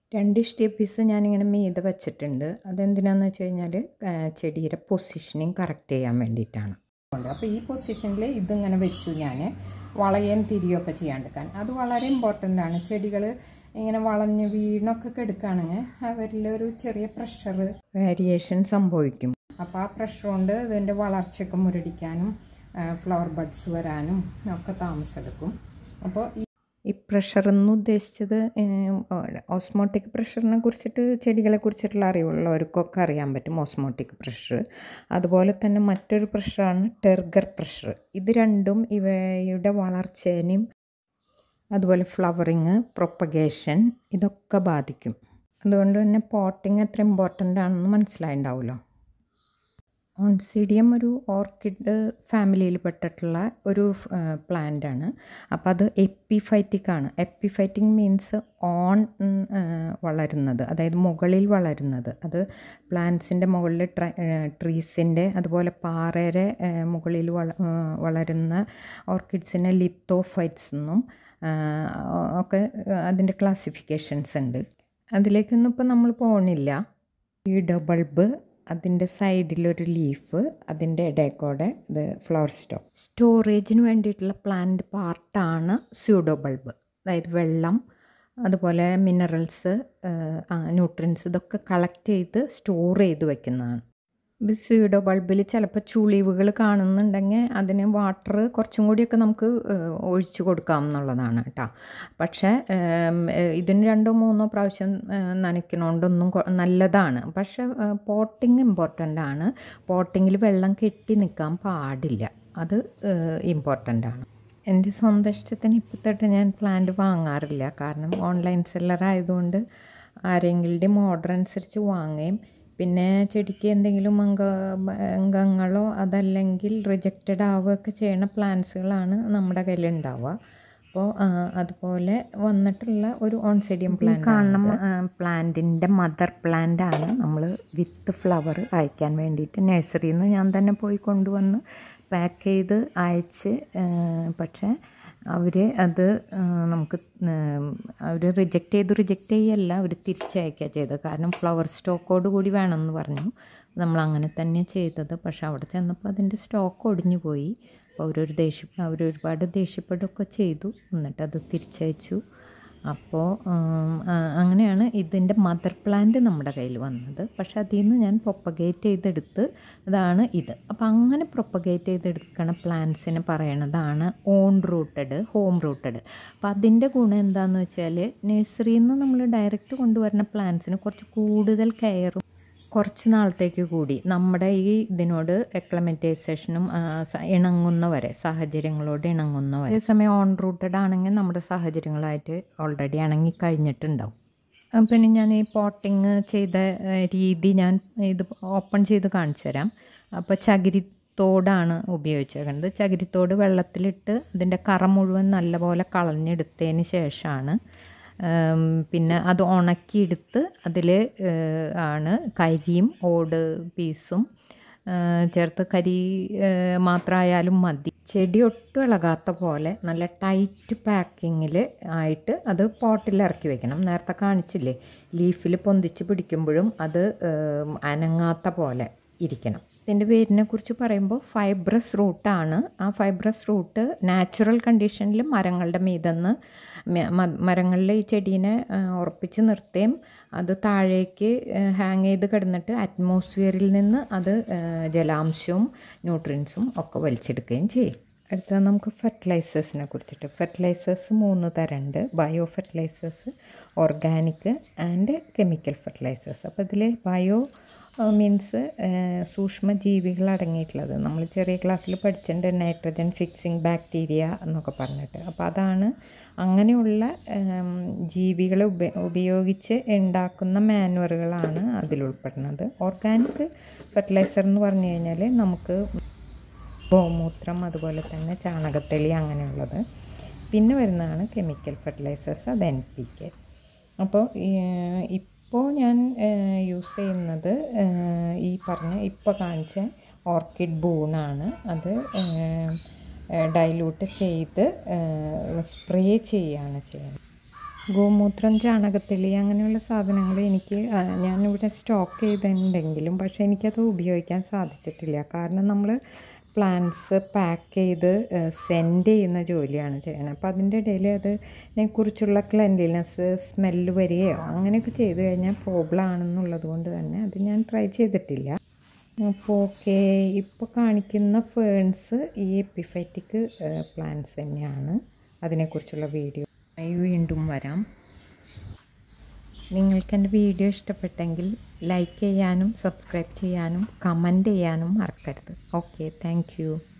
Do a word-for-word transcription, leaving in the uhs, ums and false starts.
രണ്ട് ഇഷ്ടിക പീസ് ഞാനിങ്ങനെ മീതെ വെച്ചിട്ടുണ്ട്. അതെന്തിനാന്ന് വെച്ച് കഴിഞ്ഞാൽ ചെടിയുടെ പൊസിഷനിങ് കറക്റ്റ് ചെയ്യാൻ വേണ്ടിയിട്ടാണ്. അപ്പോൾ ഈ പൊസിഷനിൽ ഇതിങ്ങനെ വെച്ചു ഞാൻ വളയും തിരിയൊക്കെ ചെയ്യാണ്ടിരിക്കാൻ. അത് വളരെ ഇമ്പോർട്ടൻ്റ് ആണ്. ചെടികൾ ഇങ്ങനെ വളഞ്ഞ് വീണൊക്കെ കെടുക്കുകയാണെങ്കിൽ അവരിലൊരു ചെറിയ പ്രഷർ വേരിയേഷൻ സംഭവിക്കും. അപ്പോൾ ആ പ്രഷർ കൊണ്ട് ഇതിൻ്റെ വളർച്ചയൊക്കെ മുരടിക്കാനും ഫ്ലവർ ബഡ്സ് വരാനും ഒക്കെ താമസമെടുക്കും. അപ്പോൾ ഈ പ്രഷർ എന്ന് ഉദ്ദേശിച്ചത് ഓസ്മോട്ടിക് പ്രഷറിനെ കുറിച്ചിട്ട് ചെടികളെ കുറിച്ചിട്ടുള്ള അറിവുള്ളവർക്കൊക്കെ അറിയാൻ പറ്റും. ഓസ്മോട്ടിക് പ്രഷർ, അതുപോലെ തന്നെ മറ്റൊരു പ്രഷറാണ് ടെർഗർ പ്രഷർ. ഇത് രണ്ടും ഇവയുടെ വളർച്ചേനെയും അതുപോലെ ഫ്ലവറിങ്, പ്രൊപ്പഗേഷൻ ഇതൊക്കെ ബാധിക്കും. അതുകൊണ്ട് തന്നെ പോട്ടിങ് എത്ര ഇമ്പോർട്ടൻ്റ് ആണെന്ന് മനസ്സിലായിട്ടുണ്ടാവുമല്ലോ. ഓൺസിഡിയം ഒരു ഓർക്കിഡ് ഫാമിലിയിൽ പെട്ടിട്ടുള്ള ഒരു പ്ലാന്റാണ്. അപ്പോൾ അത് എപ്പിഫൈറ്റിക് ആണ്. എപ്പിഫൈറ്റിക് മീൻസ് ഓൺ വളരുന്നത്, അതായത് മുകളിൽ വളരുന്നത്. അത് പ്ലാന്റ്സിൻ്റെ മുകളിൽ ട്രീസിൻ്റെ അതുപോലെ പാറയുടെ മുകളിൽ വള വളരുന്ന ഓർക്കിഡ്സിനെ ലിത്തോഫൈറ്റ്സ് എന്നും ഒക്കെ അതിൻ്റെ ക്ലാസിഫിക്കേഷൻസ് ഉണ്ട്. അതിലേക്കൊന്നും ഇപ്പോൾ നമ്മൾ പോകണില്ല. സീഡോ ബൾബ്, അതിൻ്റെ സൈഡിലൊരു ലീഫ്, അതിൻ്റെ ഇടയ്ക്കൂടെ ഇത് ഫ്ലവർ സ്റ്റോക്ക്. സ്റ്റോറേജിന് വേണ്ടിയിട്ടുള്ള പ്ലാന്റ് പാർട്ടാണ് സ്യൂഡോ ബൾബ്. അതായത് വെള്ളം, അതുപോലെ മിനറൽസ്, ന്യൂട്രിയൻസ് ഇതൊക്കെ കളക്ട് ചെയ്ത് സ്റ്റോർ ചെയ്ത് വെക്കുന്നതാണ്. സ്യൂഡോ ബൾബിൽ ചിലപ്പോൾ ചുളിവുകൾ കാണുന്നുണ്ടെങ്കിൽ അതിന് വാട്ടർ കുറച്ചും കൂടിയൊക്കെ നമുക്ക് ഒഴിച്ചു കൊടുക്കാം എന്നുള്ളതാണ് കേട്ടോ. പക്ഷേ ഇതിന് രണ്ടോ മൂന്നോ പ്രാവശ്യം നനയ്ക്കണോണ്ടൊന്നും നല്ലതാണ്. പക്ഷേ പോട്ടിങ് ഇമ്പോർട്ടൻ്റ് ആണ്. പോട്ടിങ്ങിൽ വെള്ളം കെട്ടി നിൽക്കാൻ പാടില്ല. അത് ഇമ്പോർട്ടൻ്റ് ആണ്. എൻ്റെ സ്വന്തം ഇഷ്ടത്തിന് ഇപ്പോൾ തൊട്ട് ഞാൻ പ്ലാന്റ് വാങ്ങാറില്ല. കാരണം ഓൺലൈൻ സെല്ലറായതുകൊണ്ട് ആരെങ്കിലും ഓർഡർ അനുസരിച്ച് വാങ്ങുകയും പിന്നെ ചെടിക്ക് എന്തെങ്കിലും അംഗ അംഗങ്ങളോ അതല്ലെങ്കിൽ റിജക്റ്റഡ് ആവുകയൊക്കെ ചെയ്യുന്ന പ്ലാന്റ്സുകളാണ് നമ്മുടെ കയ്യിലുണ്ടാവുക. അപ്പോൾ അതുപോലെ വന്നിട്ടുള്ള ഒരു ഓൺസിഡിയം പ്ലാന്റ് കാണണം. പ്ലാന്റിൻ്റെ മദർ പ്ലാന്റാണ് നമ്മൾ വിത്ത് ഫ്ലവർ അയക്കാൻ വേണ്ടിയിട്ട് നഴ്സറിയിൽ നിന്ന് ഞാൻ തന്നെ പോയി കൊണ്ടുവന്ന് പാക്ക് ചെയ്ത് അയച്ച്. പക്ഷേ അവർ അത് നമുക്ക് അവർ റിജക്റ്റ് ചെയ്ത് റിജക്റ്റ് ചെയ്യല്ല, അവർ തിരിച്ചയക്കുക ചെയ്തത്. കാരണം ഫ്ലവർ സ്റ്റോക്കോട് കൂടി വേണമെന്ന് പറഞ്ഞു. നമ്മൾ അങ്ങനെ തന്നെ ചെയ്തത്. പക്ഷെ അവിടെ ചെന്നപ്പോൾ അതിൻ്റെ സ്റ്റോക്ക് ഒടിഞ്ഞു പോയി. അപ്പോൾ അവരൊരു ദേഷ്യം അവരൊരുപാട് ദേഷ്യപ്പെടുകയൊക്കെ ചെയ്തു. എന്നിട്ടത് തിരിച്ചയച്ചു. അപ്പോൾ അങ്ങനെയാണ് ഇതിൻ്റെ മദർ പ്ലാന്റ് നമ്മുടെ കയ്യിൽ വന്നത്. പക്ഷെ അതിൽ നിന്ന് ഞാൻ പ്രൊപ്പഗേറ്റ് ചെയ്തെടുത്ത് അതാണ് ഇത്. അപ്പോൾ അങ്ങനെ പ്രൊപ്പഗേറ്റ് ചെയ്തെടുക്കണ പ്ലാന്റ്സിന് പറയണതാണ് ഓൺ റൂട്ടഡ്, ഹോം റൂട്ടഡ്. അപ്പോൾ അതിൻ്റെ ഗുണം എന്താണെന്ന് വെച്ചാൽ നഴ്സറിയിൽ നിന്ന് നമ്മൾ ഡയറക്റ്റ് കൊണ്ടുവരുന്ന പ്ലാന്റ്സിന് കുറച്ച് കൂടുതൽ കെയറും കുറച്ച് നാളത്തേക്ക് കൂടി നമ്മുടെ ഈ ഇതിനോട് എക്ലമറ്റൈസേഷനും ഇണങ്ങുന്നവരെ, സാഹചര്യങ്ങളോട് ഇണങ്ങുന്നവരെ. അതേസമയം ഓൺ റൂട്ടഡ് ആണെങ്കിൽ നമ്മുടെ സാഹചര്യങ്ങളായിട്ട് ഓൾറെഡി ഇണങ്ങി കഴിഞ്ഞിട്ടുണ്ടാവും. പിന്നെ ഞാൻ ഈ പോട്ടിങ് ചെയ്ത രീതി ഞാൻ ഇത് ഓപ്പൺ ചെയ്ത് കാണിച്ചു തരാം. അപ്പോൾ ചകിരിത്തോടാണ് ഉപയോഗിച്ചേക്കുന്നത്. ചകിരിത്തോട് വെള്ളത്തിലിട്ട് അതിൻ്റെ കറ മുഴുവൻ നല്ലപോലെ കളഞ്ഞെടുത്തതിന് ശേഷമാണ് പിന്നെ അത് ഉണക്കിയെടുത്ത് അതിൽ ആണ് കരിയും ഓട് പീസും ചേർത്ത്, കരി മാത്രമായാലും മതി. ചെടി ഒട്ടും ഇളകാത്ത പോലെ നല്ല ടൈറ്റ് പാക്കിങ്ങിൽ ആയിട്ട് അത് പോട്ടിൽ ഇറക്കി വെക്കണം. നേരത്തെ കാണിച്ചില്ലേ, ലീഫിൽ പൊന്തിച്ച് പിടിക്കുമ്പോഴും അത് അനങ്ങാത്ത പോലെ ഇരിക്കണം. ഇതിൻ്റെ വേരിനെ കുറിച്ച് പറയുമ്പോൾ ഫൈബ്രസ് റൂട്ടാണ്. ആ ഫൈബ്രസ് റൂട്ട് നാച്ചുറൽ കണ്ടീഷനിൽ മരങ്ങളുടെ മീതെന്ന് മരങ്ങളിൽ ഈ ചെടീനെ ഉറപ്പിച്ച് നിർത്തുകയും അത് താഴേക്ക് ഹാങ് ചെയ്ത് കിടന്നിട്ട് അറ്റ്മോസ്ഫിയറിൽ നിന്ന് അത് ജലാംശവും ന്യൂട്രിയൻസും ഒക്കെ വലിച്ചെടുക്കുകയും ചെയ്യും. അടുത്തത് നമുക്ക് ഫെർട്ടിലൈസേഴ്സിനെ കുറിച്ചിട്ട്. ഫെർട്ടിലൈസേഴ്സ് മൂന്ന് തരമുണ്ട്. Bio fertilisers, organic and chemical fertilisers. അപ്പോൾ ഇതിൽ ബയോ മീൻസ് സൂക്ഷ്മജീവികൾ അടങ്ങിയിട്ടുള്ളത്. നമ്മൾ ചെറിയ ക്ലാസ്സിൽ പഠിച്ചിട്ടുണ്ട്, നൈട്രജൻ ഫിക്സിങ് ബാക്ടീരിയ എന്നൊക്കെ പറഞ്ഞിട്ട്. അപ്പോൾ അതാണ് അങ്ങനെയുള്ള ജീവികളെ ഉപ ഉപയോഗിച്ച് ഉണ്ടാക്കുന്ന മാനുവറുകളാണ് അതിലുൾപ്പെടുന്നത്. ഓർഗാനിക് ഫെർട്ടിലൈസർ എന്ന് പറഞ്ഞു കഴിഞ്ഞാൽ നമുക്ക് ഗോമൂത്രം, അതുപോലെ തന്നെ ചാണകത്തെളി അങ്ങനെയുള്ളത്. പിന്നെ വരുന്നതാണ് കെമിക്കൽ ഫെർട്ടിലൈസേഴ്സ്, അത് എൻ പി കെ. അപ്പോൾ ഇപ്പോൾ ഞാൻ യൂസ് ചെയ്യുന്നത് ഈ പറഞ്ഞ ഇപ്പോൾ കാണിച്ച ഓർക്കിഡ് ബൂണാണ്. അത് ഡൈലൂട്ട് ചെയ്ത് സ്പ്രേ ചെയ്യുകയാണ് ചെയ്യുന്നത്. ഗോമൂത്രം, ചാണകത്തെളി അങ്ങനെയുള്ള സാധനങ്ങൾ എനിക്ക് ഞാനിവിടെ സ്റ്റോക്ക് ചെയ്തിട്ടുണ്ടെങ്കിലും പക്ഷേ എനിക്കത് ഉപയോഗിക്കാൻ സാധിച്ചിട്ടില്ല. കാരണം നമ്മൾ പ്ലാന്റ്സ് പാക്ക് ചെയ്ത് സെൻഡ് ചെയ്യുന്ന ജോലിയാണ് ചെയ്യുന്നത്. അപ്പോൾ അതിൻ്റെ ഇടയിൽ അതിനെക്കുറിച്ചുള്ള ക്ലെൻലിനെസ് സ്മെല്ല് വരികയോ അങ്ങനെയൊക്കെ ചെയ്ത് കഴിഞ്ഞാൽ പ്രോബ്ലം ആണെന്നുള്ളത് കൊണ്ട് തന്നെ അത് ഞാൻ ട്രൈ ചെയ്തിട്ടില്ല. അപ്പോൾ ഓക്കെ, ഇപ്പോൾ കാണിക്കുന്ന ഫേൺസ് ഈ എപ്പിഫൈറ്റിക് പ്ലാന്റ്സ് തന്നെയാണ്. അതിനെക്കുറിച്ചുള്ള വീഡിയോ വീണ്ടും വരാം. നിങ്ങൾക്ക് എൻ്റെ വീഡിയോ ഇഷ്ടപ്പെട്ടെങ്കിൽ ലൈക്ക് ചെയ്യാനും സബ്സ്ക്രൈബ് ചെയ്യാനും കമൻറ്റ് ചെയ്യാനും മറക്കരുത്. Okay, thank U.